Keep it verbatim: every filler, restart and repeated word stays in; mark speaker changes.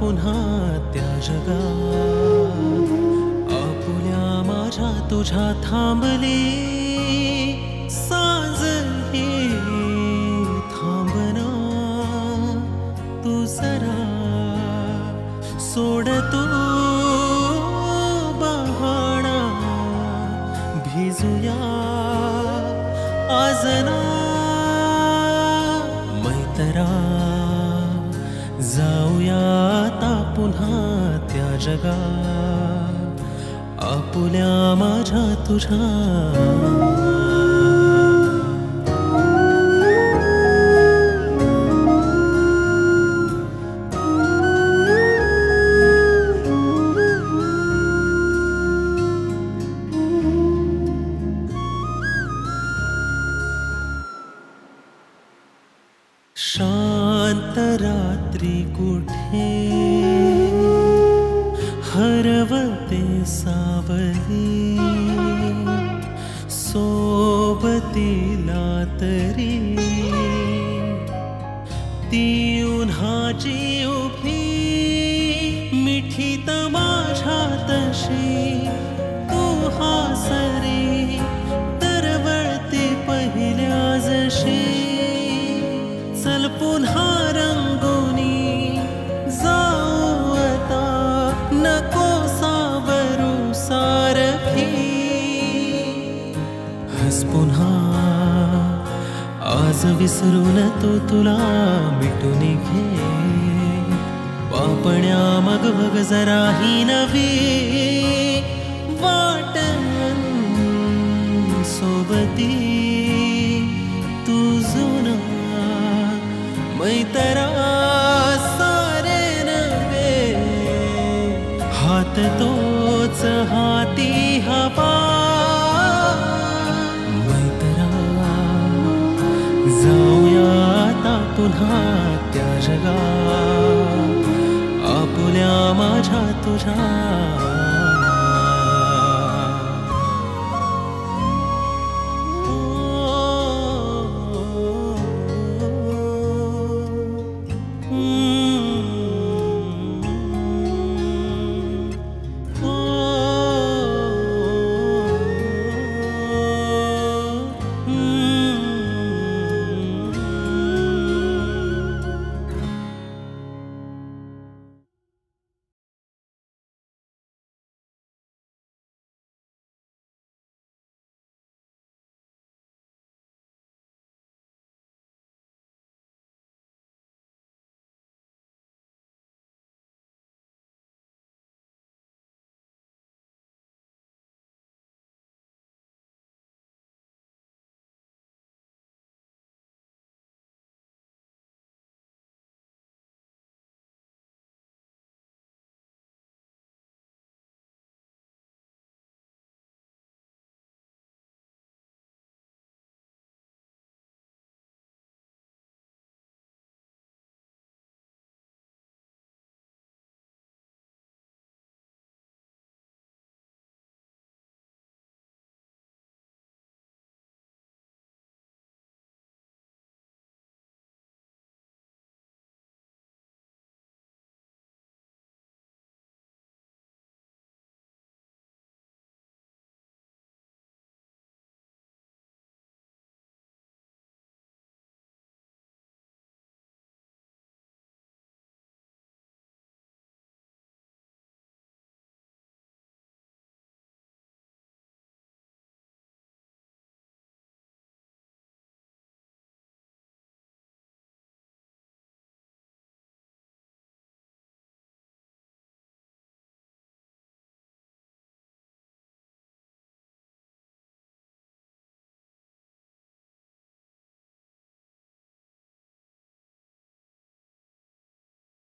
Speaker 1: पुन्हा त्या जगात, आपुल्या माझ्या तुझ्या थांबली सांज ही थांबना. तू जरा सोड तू बहाणा, भिजूया आज ना मैतरा. जाऊया आता पुन्हा त्या जगात, आपुल्या माझ्या तुझ्या. शांत रात्री कुठे हरवते सावली, सोबतीला तरी ती उन्हाची उभी मिठीत माझ्या तशी. तू हासरी दरवळती पहिल्या जशी. चल पुन्हा रंगोनी जाऊ आता, नको सावरू सारखी. हस पुन्हा आज विसरून तो तुला मिटून घे. पापण्या मग बघ जरा ही नवी वाटण सोबती. तू जुना मैतरा सारे नवे, हात तोच हाती हवा. मैतरा जाऊया आता पुन्हा त्या जगात, आपुल्या माझ्या तुझ्या.